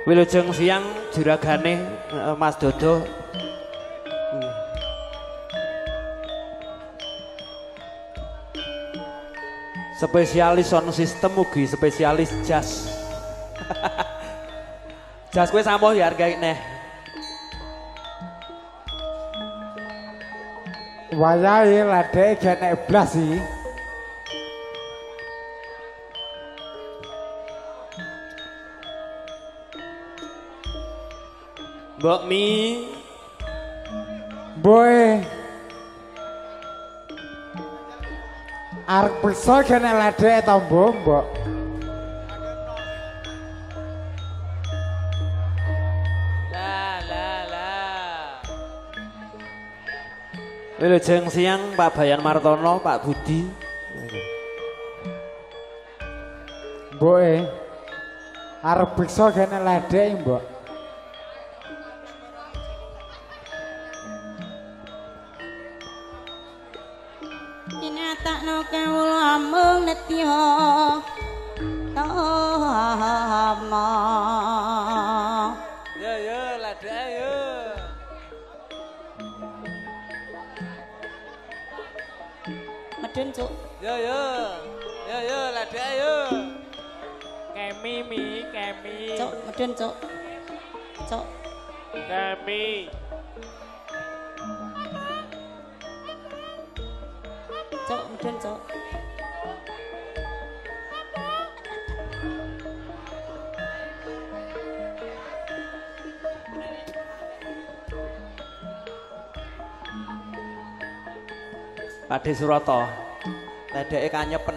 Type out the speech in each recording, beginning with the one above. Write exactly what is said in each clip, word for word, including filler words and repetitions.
Wilujeng siang juragane uh, Mas Dodo. Hmm. Spesialis sound system ugi spesialis jazz. Jazz kowe sampo ya hargai neh. Wayahe ladeke genek blas sih. Mbok Mi. Boy. Arep perso genek ladeke to, Mbok, Mbok. Wilujeng siang Pak Bayan Martono, Pak Budi. Mbok e. Arep perso genek ladeke, Mbok. Dinatakno kawula mung netya tama. Ya ya ladeke ayo. Medun cuk. Yo yo. Yo yo ladek ayo. Kemi mi, kemi. Cuk, medun cuk. Cuk. Kemi. Cuk, medun cuk. Pakde Surata. Ledeke kanyepen.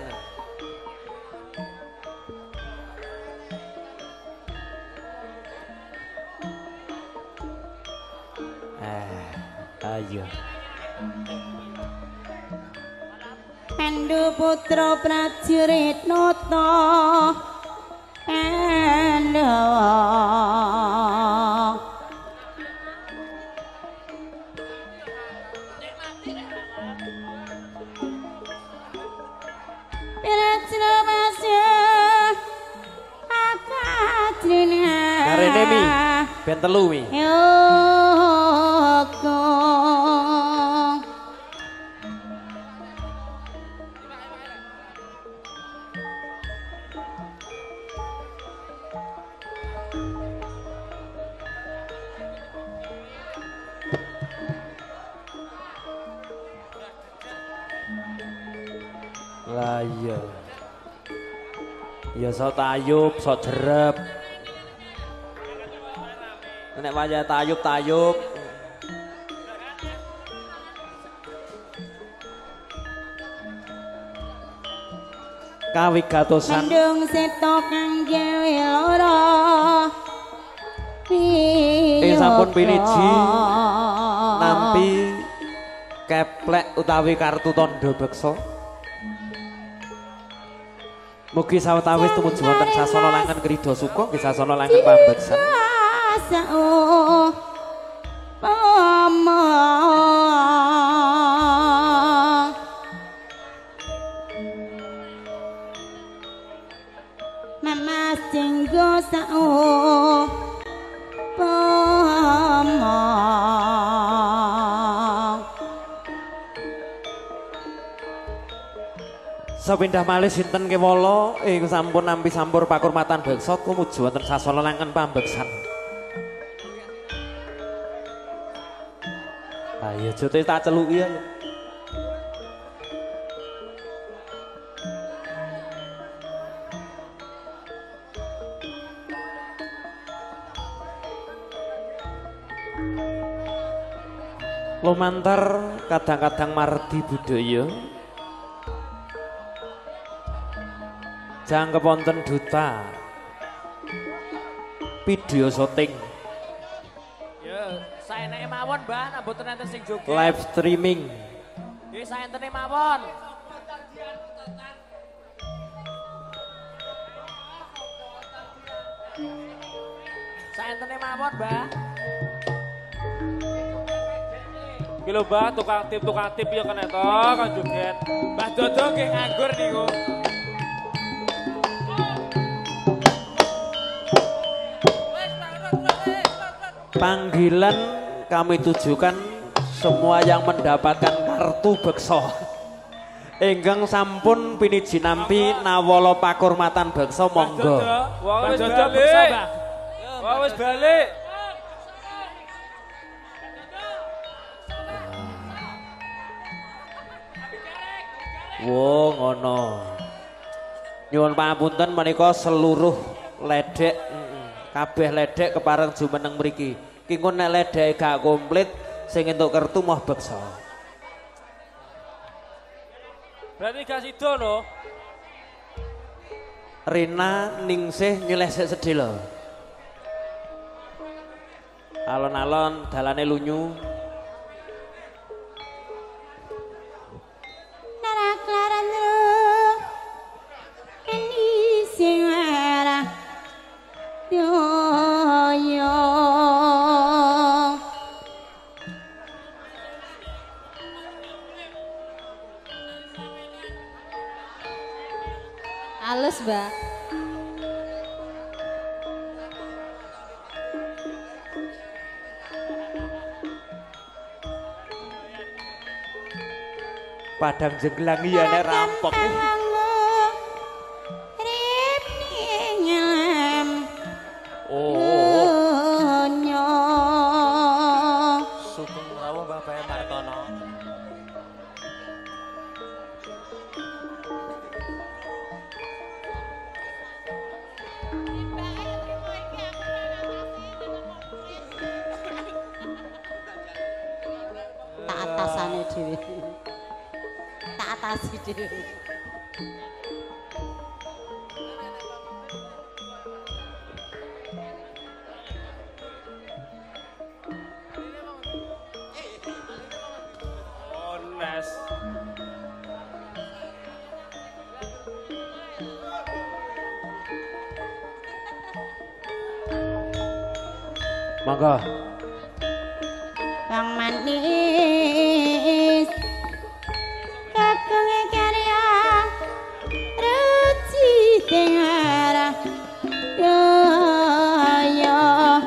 Eh, ayo. Pandu putra prajurit nata Pandhawa. Karene mi, ben telu mi. Lah iya. Ya so tayub, so jerep. Nek wajah tayub-tayub. Kawigatosan. Mendung seto kang gawe lara. Ing sampun piniji nampi keplek utawi kartu tandha beksa. Mugi sawetawis tumuju wonten sasana langan krida suka nggih sasana langan pambeksan. Sao pama Mama singgo sao pama Sepindah malih sinten kewala ing sampun nampi sampur pakurmatan beksa tumuju wonten sasana langan pambeksan. Ayo jote tak celuki ya. Lumantar kadang-kadang mardi budaya. Jang keponten duta. Video syuting. Ya, saeneke mawon, Mbah, nek mboten enten sing joget. Live streaming. Nggih, saentene mawon. Saentene mawon, Mbah. Iki lho, Mbah, tukang tip tukang tip ya kena to, kan joget. Mbah Dodo nggih nganggur niku. Wes Panggilan kami tujukan semua yang mendapatkan kartu beksa. Ingkang sampun piniji nampi nawala pakurmatan beksa monggo. Wong wis balik. Wong wis balik. Wo ngono. Nyuwun pangapunten menika seluruh ledek kabeh ledek kepareng jumeneng mriki. Ki engko nek ledeke gak komplit sing entuk kertu moh beksa. Berarti gak sida lho. Rina ningsih nyelesek sedih lho. Alon-alon dalane lunyu. Naraklaran ro ini sing arah yo yo halus mbak. Padang jenglang iya nek rampok. Oh. Sugeng rawuh Mbah Bae Martono. Tak atasane dhewe. Tak atasi dhewe. Ones. Monggo. Kang manis kakang karya reci tengara yo yo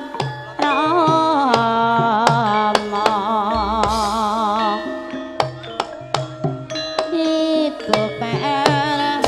rama itu para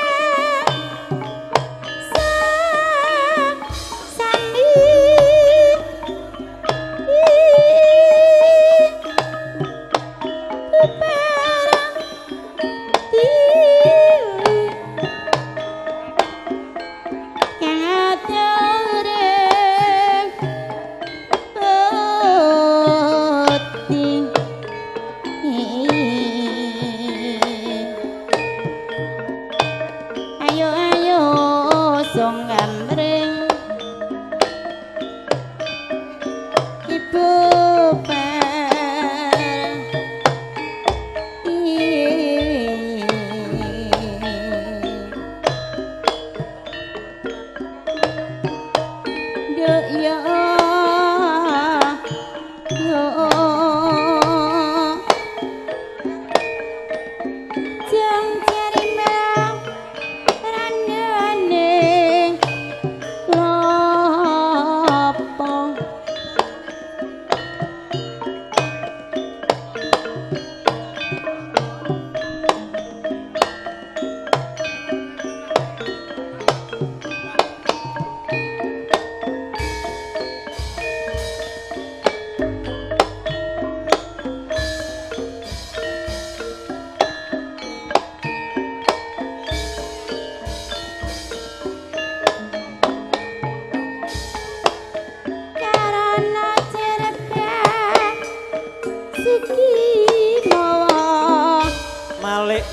Sami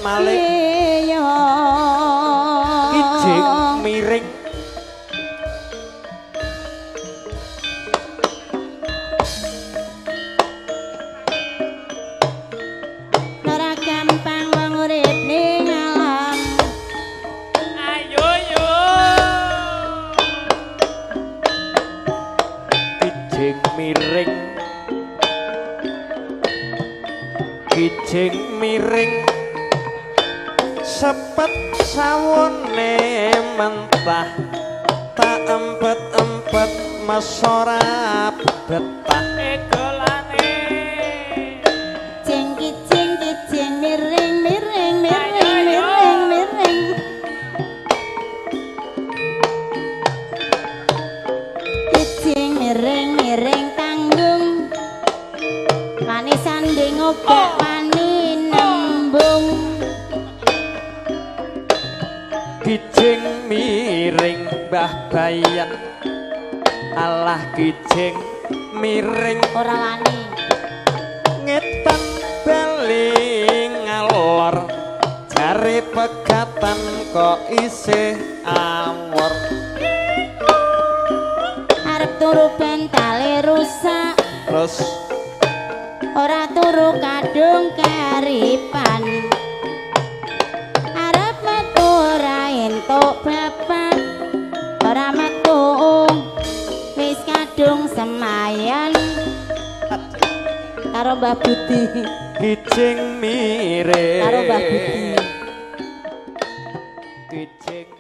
malih kijing miring ora gampang wong urip ning alam Ayo yo. kijing miring kijing miring sepet sawone mentah tak empet-empet mesora betah Egolane. jeng kijing kijing miring miring miring miring miring kijing miring miring tanggung wani sanding obek wani nembung kijing miring Mbah Bayan alah kijing miring ora wani ngetan bali ngalor jare pegatan kok isih awor arep turu bentale rusak terus ora turu kadung karipan arep metu ora entuk bapak ora metu wis kadung semayan karo Mbah Budi kijing miring karo Mbah Budi kijing